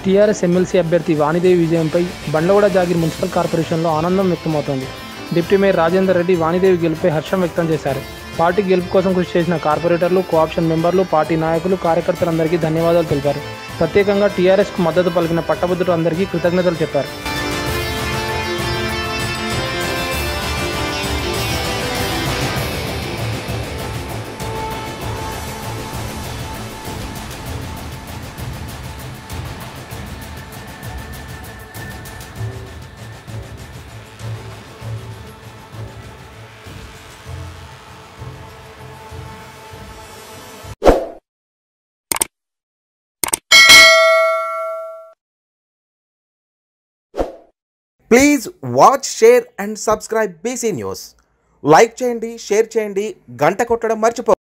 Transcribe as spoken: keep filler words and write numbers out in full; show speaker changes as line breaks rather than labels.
TRS MLC అభ్యర్థి వాణిదేవి విజయంపై Bandlaguda Jagir municipal కార్పొరేషన్లో ఆనందం వ్యక్తమవుతోంది. డిప్యూటీ మేయర్ రాజేందర్ రెడ్డి వాణిదేవి గెలుపుపై హర్షం వ్యక్తం చేశారు. పార్టీ గెలుపు కోసం కృషి చేసిన కార్పొరేటర్లు, కోఆప్షన్ మెంబర్లు, పార్టీ నాయకులు, కార్యకర్తలందరికీ ధన్యవాదాలు తెలిపారు. ప్రత్యేకంగా టీఆర్ఎస్కు మద్దతు పలికిన పట్టభద్రులు అందరికీ కృతజ్ఞతలు చెప్పారు.
Please watch, share and subscribe BC news. Like చేయండి, షేర్ చేయండి, గంట కొట్టడం మర్చిపో